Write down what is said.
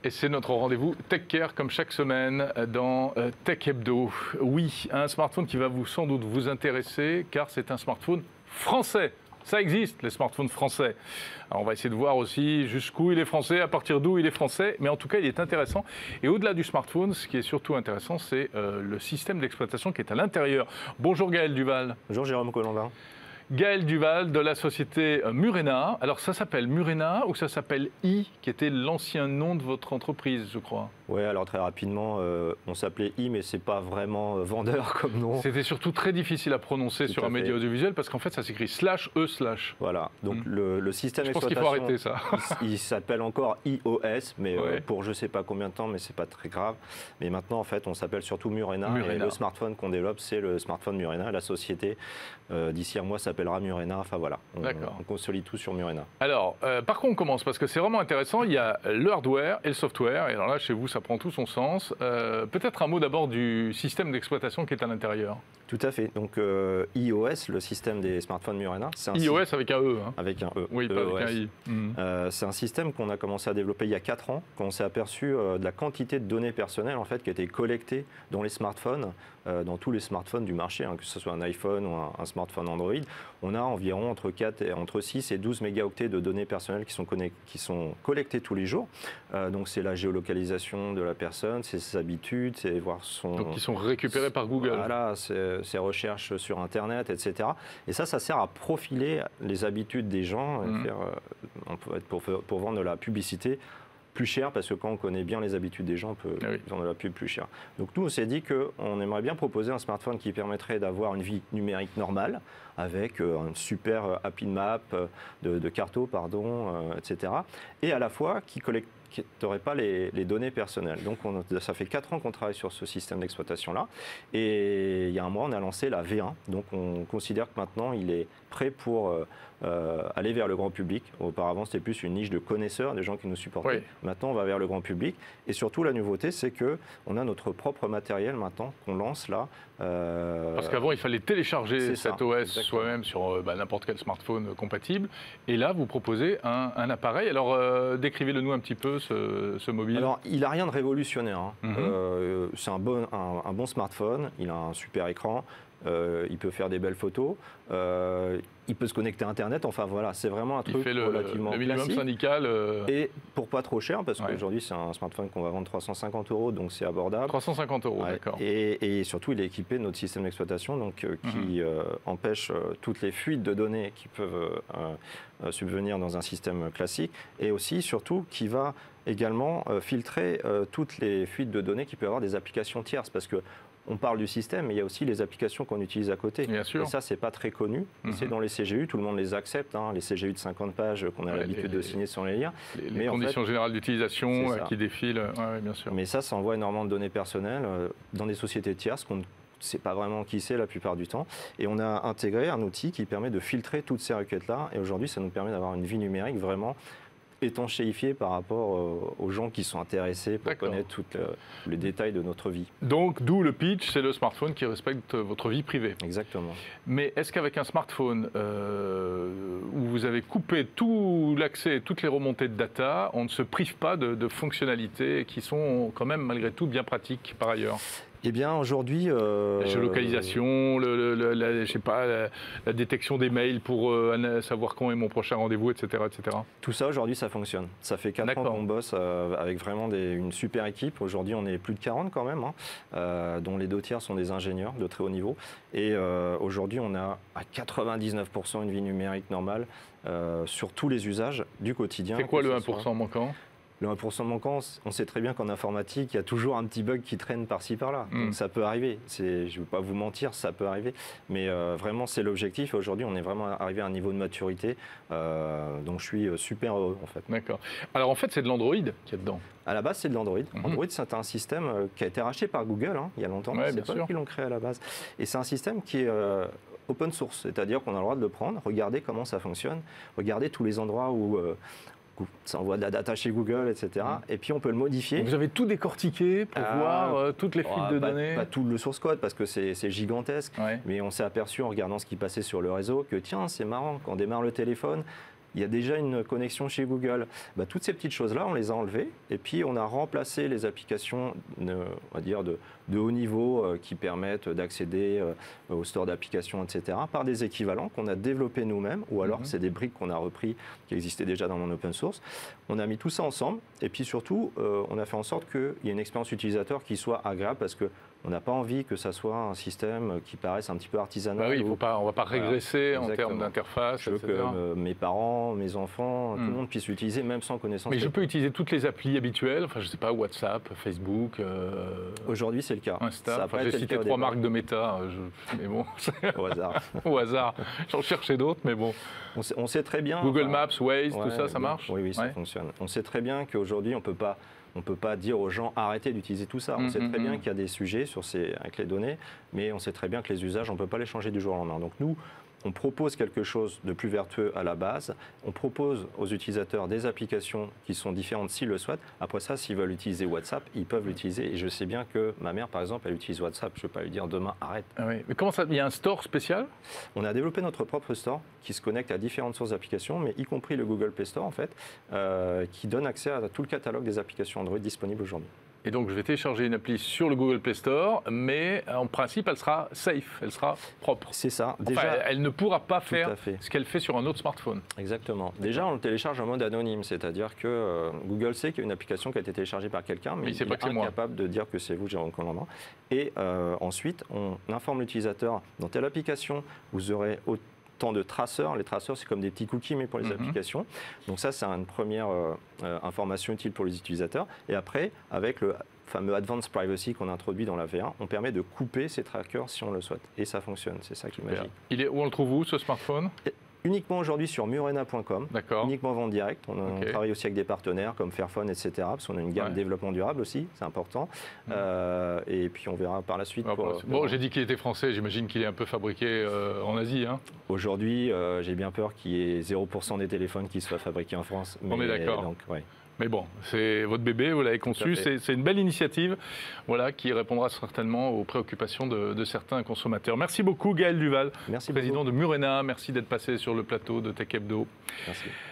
Et c'est notre rendez-vous TechCare comme chaque semaine dans Tech Hebdo. Oui, un smartphone qui va sans doute vous intéresser car c'est un smartphone français. Ça existe, les smartphones français. Alors on va essayer de voir aussi jusqu'où il est français, à partir d'où il est français, mais en tout cas il est intéressant. Et au-delà du smartphone, ce qui est surtout intéressant, c'est le système d'exploitation qui est à l'intérieur. Bonjour Gaël Duval. Bonjour Jérôme Collandin. Gaël Duval de la société Murena. Alors ça s'appelle Murena ou ça s'appelle I, qui était l'ancien nom de votre entreprise, je crois? Oui, alors très rapidement, on s'appelait I, mais c'est pas vraiment vendeur comme nom. C'était surtout très difficile à prononcer sur un média audiovisuel parce qu'en fait ça s'écrit /E/. Voilà, donc le système d'exploitation, je pense qu'il faut arrêter ça. il s'appelle encore iOS, mais pour je sais pas combien de temps, mais c'est pas très grave. Mais maintenant, en fait, on s'appelle surtout Murena. Et le smartphone qu'on développe, c'est le smartphone Murena. La société, d'ici un mois, s'appellera Murena. Enfin voilà, on consolide tout sur Murena. Alors, par contre, on commence parce que c'est vraiment intéressant. Il y a le hardware et le software. Et alors là, chez vous, ça prend tout son sens. Peut-être un mot d'abord du système d'exploitation qui est à l'intérieur. Tout à fait. Donc iOS, le système des smartphones Murena. iOS avec un E. Hein. Avec un E. Oui, pas avec un I. C'est un système qu'on a commencé à développer il y a 4 ans, quand on s'est aperçu de la quantité de données personnelles en fait, qui étaient collectées dans les smartphones, dans tous les smartphones du marché, hein, que ce soit un iPhone ou un smartphone Android. On a environ entre 6 et 12 mégaoctets de données personnelles qui sont collectées tous les jours. Donc c'est la géolocalisation de la personne, c'est ses habitudes, c'est voir son... Donc qui sont récupérés par Google. Voilà, ses recherches sur Internet, etc. Et ça sert à profiler les habitudes des gens, pour vendre de la publicité plus cher, parce que quand on connaît bien les habitudes des gens, on peut vendre de la pub plus cher. Donc nous, on s'est dit qu'on aimerait bien proposer un smartphone qui permettrait d'avoir une vie numérique normale, avec un super Happy Map, de carto, etc. Et à la fois qui n'aurait pas les données personnelles. Donc ça fait 4 ans qu'on travaille sur ce système d'exploitation-là. Et il y a un mois, on a lancé la V1. Donc on considère que maintenant, il est prêt pour aller vers le grand public. Auparavant, c'était plus une niche de connaisseurs, des gens qui nous supportaient. Oui. Maintenant, on va vers le grand public. Et surtout, la nouveauté, c'est qu'on a notre propre matériel maintenant qu'on lance là. Parce qu'avant, il fallait télécharger cet OS soi-même sur n'importe quel smartphone compatible. Et là, vous proposez un appareil. Alors, décrivez-le nous un petit peu, ce mobile. Alors, il n'a rien de révolutionnaire. Hein. C'est un bon smartphone. Il a un super écran. Il peut faire des belles photos, il peut se connecter à Internet, enfin voilà, c'est vraiment un truc relativement le minimum classique. Syndical. Et pour pas trop cher, parce qu'aujourd'hui c'est un smartphone qu'on va vendre 350 €, donc c'est abordable. 350 €, d'accord. Et surtout il est équipé de notre système d'exploitation, donc qui empêche toutes les fuites de données qui peuvent subvenir dans un système classique, et aussi surtout qui va également filtrer toutes les fuites de données qui peuvent avoir des applications tierces, parce que on parle du système, mais il y a aussi les applications qu'on utilise à côté. Bien sûr. Et ça, c'est pas très connu. C'est dans les CGU, tout le monde les accepte, hein, les CGU de 50 pages qu'on a l'habitude de signer sans les lire. Les conditions générales d'utilisation qui défilent, bien sûr. Mais ça envoie énormément de données personnelles dans des sociétés tierces qu'on ne sait pas vraiment qui c'est la plupart du temps. Et on a intégré un outil qui permet de filtrer toutes ces requêtes-là. Et aujourd'hui, ça nous permet d'avoir une vie numérique vraiment étanchéifié par rapport aux gens qui sont intéressés pour connaître tous les détails de notre vie. Donc, d'où le pitch, c'est le smartphone qui respecte votre vie privée. Exactement. Mais est-ce qu'avec un smartphone où vous avez coupé tout l'accès et toutes les remontées de data, on ne se prive pas de fonctionnalités qui sont quand même malgré tout bien pratiques par ailleurs ? Eh bien, aujourd'hui... La géolocalisation, la détection des mails pour savoir quand est mon prochain rendez-vous, etc., etc. Tout ça, aujourd'hui, ça fonctionne. Ça fait 4 ans qu'on bosse avec vraiment une super équipe. Aujourd'hui, on est plus de 40 quand même, dont les 2 tiers sont des ingénieurs de très haut niveau. Et aujourd'hui, on a à 99% une vie numérique normale sur tous les usages du quotidien. C'est quoi le 1% manquant ? Le 1% manquant, on sait très bien qu'en informatique, il y a toujours un petit bug qui traîne par-ci, par-là. Donc ça peut arriver. Je ne vais pas vous mentir, ça peut arriver. Mais vraiment, c'est l'objectif. Aujourd'hui, on est vraiment arrivé à un niveau de maturité. Donc je suis super heureux, en fait. D'accord. Alors en fait, c'est de l'Android qu'il y a dedans. À la base, c'est de l'Android. Android, c'est un système qui a été racheté par Google il y a longtemps. C'est pas eux qui l'ont créé à la base. Et c'est un système qui est open source. C'est-à-dire qu'on a le droit de le prendre, regarder comment ça fonctionne, regarder tous les endroits où... ça envoie de la data chez Google, etc. Et puis on peut le modifier. Vous avez tout décortiqué pour voir toutes les fuites de données. Pas tout le source code parce que c'est gigantesque, mais on s'est aperçu en regardant ce qui passait sur le réseau que tiens, c'est marrant, quand on démarre le téléphone, il y a déjà une connexion chez Google. Bah, toutes ces petites choses-là, on les a enlevées et puis on a remplacé les applications, on va dire, de haut niveau qui permettent d'accéder au store d'applications, etc., par des équivalents qu'on a développés nous-mêmes ou alors c'est des briques qu'on a repris qui existaient déjà dans mon open source. On a mis tout ça ensemble et puis surtout, on a fait en sorte qu'il y ait une expérience utilisateur qui soit agréable parce que on n'a pas envie que ça soit un système qui paraisse un petit peu artisanal. Bah oui, on ne va pas régresser en termes d'interface. Je veux que mes parents, mes enfants, tout le monde puisse l'utiliser, même sans connaissance. Mais je peux utiliser toutes les applis habituelles, enfin je ne sais pas, WhatsApp, Facebook. Aujourd'hui, c'est le cas. Insta. Enfin, j'ai cité 3 marques de Meta, mais bon. Au hasard. Au hasard. J'en cherchais d'autres, mais bon. On sait très bien. Google Maps, Waze, tout ça, ça marche? Oui, ça fonctionne. On sait très bien qu'aujourd'hui, on ne peut pas dire aux gens arrêtez d'utiliser tout ça. On sait très bien qu'il y a des sujets avec les données, mais on sait très bien que les usages, on ne peut pas les changer du jour au lendemain. Donc nous, on propose quelque chose de plus vertueux à la base. On propose aux utilisateurs des applications qui sont différentes s'ils le souhaitent. Après ça, s'ils veulent utiliser WhatsApp, ils peuvent l'utiliser. Et je sais bien que ma mère, par exemple, elle utilise WhatsApp. Je ne vais pas lui dire demain, arrête. Ah oui. Mais comment ça? Il y a un store spécial? On a développé notre propre store qui se connecte à différentes sources d'applications, mais y compris le Google Play Store, en fait, qui donne accès à tout le catalogue des applications Android disponibles aujourd'hui. Et donc, je vais télécharger une appli sur le Google Play Store, mais en principe, elle sera safe, elle sera propre. C'est ça. Déjà, elle ne pourra pas faire ce qu'elle fait sur un autre smartphone. Exactement. Déjà, on le télécharge en mode anonyme, c'est-à-dire que Google sait qu'il y a une application qui a été téléchargée par quelqu'un, mais il est incapable de dire que c'est vous, Jérôme Collandin. Et ensuite, on informe l'utilisateur, dans telle application, vous aurez autant de traceurs. Les traceurs, c'est comme des petits cookies, mais pour les applications. Donc ça, c'est une première information utile pour les utilisateurs. Et après, avec le fameux Advanced Privacy qu'on a introduit dans la V1, on permet de couper ces trackers si on le souhaite. Et ça fonctionne, c'est ça qui est magique. Où on le trouve où, ce smartphone? Uniquement aujourd'hui sur murena.com, uniquement vente directe. On travaille aussi avec des partenaires comme Fairphone, etc. Parce qu'on a une gamme de développement durable aussi, c'est important. Et puis on verra par la suite. Bon, j'ai dit qu'il était français, j'imagine qu'il est un peu fabriqué en Asie. Hein. Aujourd'hui, j'ai bien peur qu'il y ait 0% des téléphones qui soient fabriqués en France. On est d'accord. Mais bon, c'est votre bébé, vous l'avez conçu, c'est une belle initiative qui répondra certainement aux préoccupations de certains consommateurs. Merci beaucoup Gaël Duval, président de Murena. Merci d'être passé sur le plateau de Tech Hebdo. Merci.